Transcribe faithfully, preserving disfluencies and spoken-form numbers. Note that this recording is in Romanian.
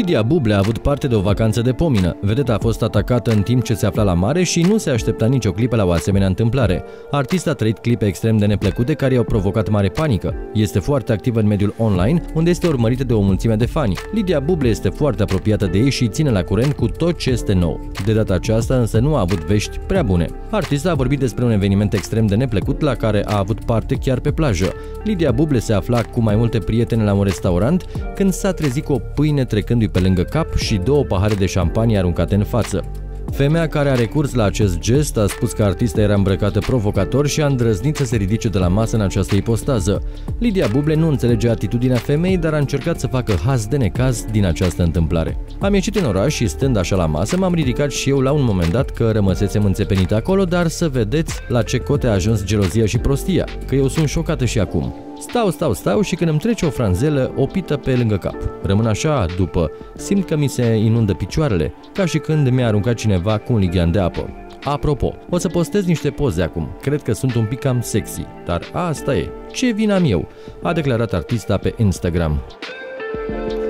Lidia Buble a avut parte de o vacanță de pomină. Vedeta a fost atacată în timp ce se afla la mare și nu se aștepta nicio clipă la o asemenea întâmplare. Artista a trăit clipe extrem de neplăcute care i-au provocat mare panică. Este foarte activă în mediul online, unde este urmărită de o mulțime de fani. Lidia Buble este foarte apropiată de ei și ține la curent cu tot ce este nou. De data aceasta însă nu a avut vești prea bune. Artista a vorbit despre un eveniment extrem de neplăcut la care a avut parte chiar pe plajă. Lidia Buble se afla cu mai multe prietene la un restaurant când s-a trezit cu o pâine trecându-i pe lângă cap și două pahare de șampanie aruncate în față. Femeia care a recurs la acest gest a spus că artista era îmbrăcată provocator și a îndrăznit să se ridice de la masă în această ipostază. Lidia Buble nu înțelege atitudinea femeii, dar a încercat să facă haz de necaz din această întâmplare. Am ieșit în oraș și stând așa la masă m-am ridicat și eu la un moment dat că rămăsesem înțepenit acolo, dar să vedeți la ce cote a ajuns gelozia și prostia, că eu sunt șocată și acum. Stau, stau, stau și când îmi trece o franzelă, o pită pe lângă cap. Rămân așa, după, simt că mi se inundă picioarele, ca și când mi-a aruncat cineva cu un lighean de apă. Apropo, o să postez niște poze acum, cred că sunt un pic cam sexy, dar asta e, ce vină am eu, a declarat artista pe Instagram.